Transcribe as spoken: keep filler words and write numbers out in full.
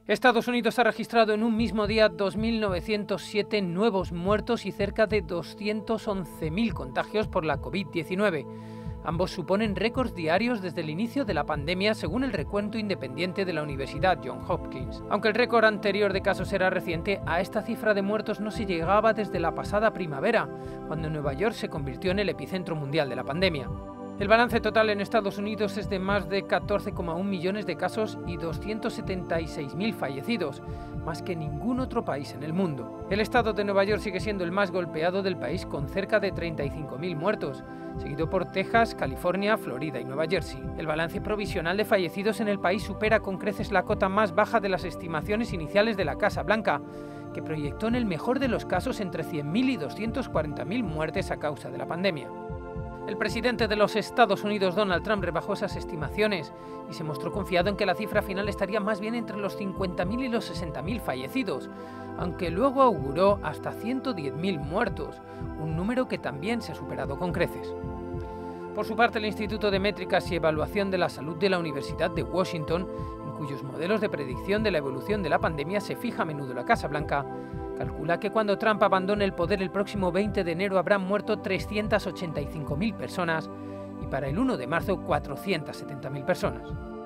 Estados Unidos ha registrado en un mismo día dos mil novecientos siete nuevos muertos y cerca de doscientos once mil contagios por la COVID diecinueve. Ambos suponen récords diarios desde el inicio de la pandemia, según el recuento independiente de la Universidad Johns Hopkins. Aunque el récord anterior de casos era reciente, a esta cifra de muertos no se llegaba desde la pasada primavera, cuando Nueva York se convirtió en el epicentro mundial de la pandemia. El balance total en Estados Unidos es de más de catorce coma uno millones de casos y doscientos setenta y seis mil fallecidos, más que ningún otro país en el mundo. El estado de Nueva York sigue siendo el más golpeado del país, con cerca de treinta y cinco mil muertos, seguido por Texas, California, Florida y Nueva Jersey. El balance provisional de fallecidos en el país supera con creces la cota más baja de las estimaciones iniciales de la Casa Blanca, que proyectó en el mejor de los casos entre cien mil y doscientas cuarenta mil muertes a causa de la pandemia. El presidente de los Estados Unidos, Donald Trump, rebajó esas estimaciones y se mostró confiado en que la cifra final estaría más bien entre los cincuenta mil y los sesenta mil fallecidos, aunque luego auguró hasta ciento diez mil muertos, un número que también se ha superado con creces. Por su parte, el Instituto de Métricas y Evaluación de la Salud de la Universidad de Washington, en cuyos modelos de predicción de la evolución de la pandemia se fija a menudo la Casa Blanca, calcula que cuando Trump abandone el poder el próximo veinte de enero habrán muerto trescientas ochenta y cinco mil personas y para el uno de marzo cuatrocientas setenta mil personas.